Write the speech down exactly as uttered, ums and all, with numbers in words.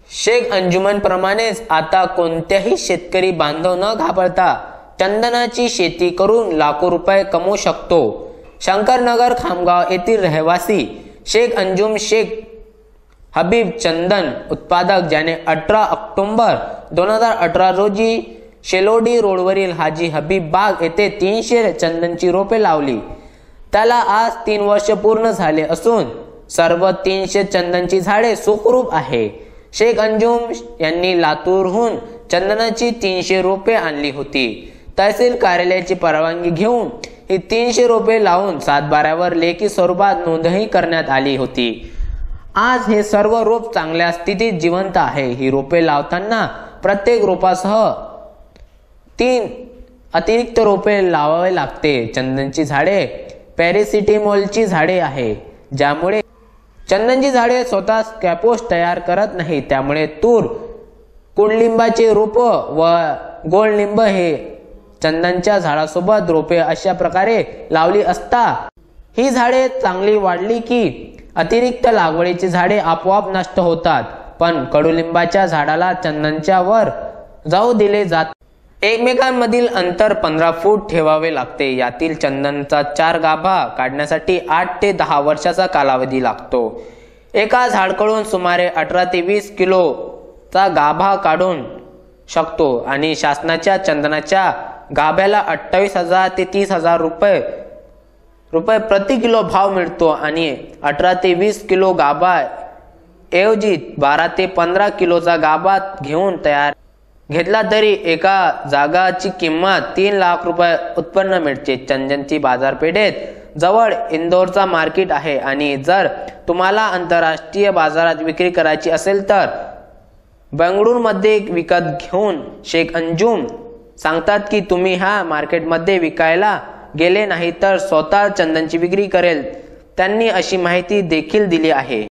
शेख अंजुमन प्रमाणेच आता कोणत्याही शेतकरी बांधव न घाबरता चंदनाची शेती करून लाखो रुपये कमवू शकतो। शंकरनगर खामगाव येथील रहिवासी शेख अंजुम शेख हबीब चंदन उत्पादक, ज्याने अठरा ऑक्टोबर दोन हजार अठरा रोजी शेलोडी रोडवरील हाजी हबीब बाग येथे तीनशे चंदनची रोपे लावली। त्याला आज तीन वर्ष पूर्ण झाले असून सर्व तीनशे चंदनची झाडे सुखरूप आहे। शेख अंजुम यांनी लातूरहून चंदनाची तीनशे रोपे आणली होती। तहसील कार्यालयाची परवानगी घेऊन ही तीनशे रोपे लावून सातबाऱ्यावर लेखी स्वरूपात नोंदणी करण्यात आली होती। आज हे सर्व रोप चांगल्या स्थितीत जिवंत आहे। ही रोपे लावताना प्रत्येक रोपासह तीन अतिरिक्त रोपे लावावे लागते। चंदनची झाडे पॅरासिटामॉलची झाडे आहे, ज्यामुळे चंदनची झाडे स्वतः कॅपोस्ट तयार करत नाही। त्यामुळे तूर, कडुलिंबाचे रोप व गोडलिंब हे चंदनच्या झाडासोबत रोपे अशा प्रकारे लावली असता ही झाडे चांगली वाढली की अतिरिक्त लागवडीची झाडे आपोआप नष्ट होतात, पण कडुलिंबाच्या झाडाला चंदनच्या वर जाऊ दिले जात। एकमेकांमधील अंतर पंधरा फूट ठेवावे लागते। यातील चंदनचा चार गाभा काढण्यासाठी आठ ते दहा वर्षाचा कालावधी लागतो। एका झाडाकडून सुमारे अठरा ते वीस किलोचा गाभा काढून शकतो आणि शासनाच्या चंदनाच्या गाभ्याला अठ्ठावीस हजार ते तीस हजार रुपये रुपये प्रति किलो भाव मिळतो आणि अठरा ते वीस किलो गाभा ऐवजी बारा ते पंधरा किलोचा गाभा घेऊन तयार घेतला तरी एका जागाची किंमत तीन लाख रुपये उत्पन्न मिळते। चंदनची बाजारपेठेत जवळ इंदोरचा मार्केट आहे आणि जर तुम्हाला आंतरराष्ट्रीय बाजारात विक्री करायची असेल तर बेंगळुरूमध्ये विकत घेऊन शेख अंजुम सांगतात की तुम्ही ह्या मार्केटमध्ये विकायला गेले नाही तर स्वतः चंदनची विक्री करेल। त्यांनी अशी माहिती देखील दिली आहे।